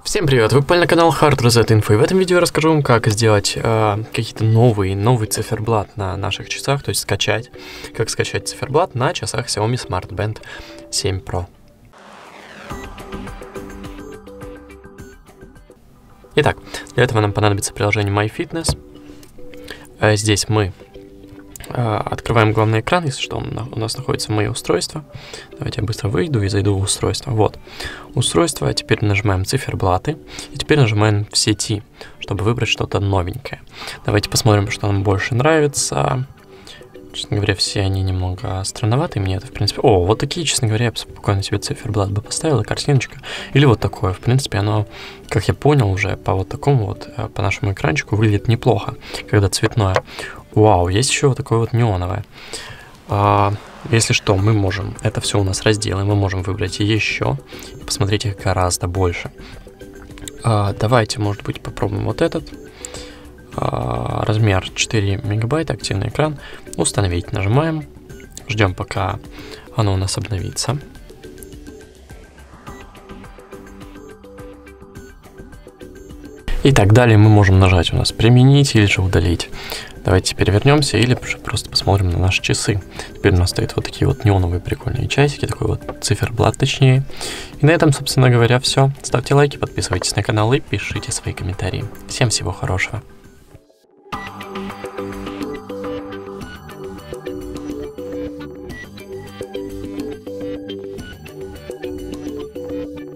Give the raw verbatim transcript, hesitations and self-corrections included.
Всем привет, вы попали на канал Hard Reset Info, и в этом видео я расскажу вам, как сделать э, какие-то новые, новый циферблат на наших часах, то есть скачать, как скачать циферблат на часах Xiaomi Smart Band семь Pro. Итак, для этого нам понадобится приложение MyFitness. Э, здесь мы э, открываем главный экран, если что, он, у нас находится «Мои устройства». Давайте я быстро выйду и зайду в устройство. Вот, устройство, теперь нажимаем циферблаты, и теперь нажимаем в сети, чтобы выбрать что-то новенькое. Давайте посмотрим, что нам больше нравится. Честно говоря, все они немного странноватые, мне это, в принципе... О, вот такие, честно говоря, я бы спокойно себе циферблат бы поставил, картиночка. Или вот такое, в принципе, оно, как я понял уже, по вот такому вот, по нашему экранчику выглядит неплохо, когда цветное. Вау, есть еще вот такое вот неоновое. А, если что, мы можем, это все у нас разделы, мы можем выбрать еще, и посмотреть их гораздо больше. А, давайте, может быть, попробуем вот этот. А, размер четыре мегабайта, активный экран. Установить нажимаем, ждем, пока оно у нас обновится. Итак, далее мы можем нажать у нас применить или же удалить. Давайте теперь вернемся или просто посмотрим на наши часы. Теперь у нас стоят вот такие вот неоновые прикольные часики, такой вот циферблат точнее. И на этом, собственно говоря, все. Ставьте лайки, подписывайтесь на канал и пишите свои комментарии. Всем всего хорошего.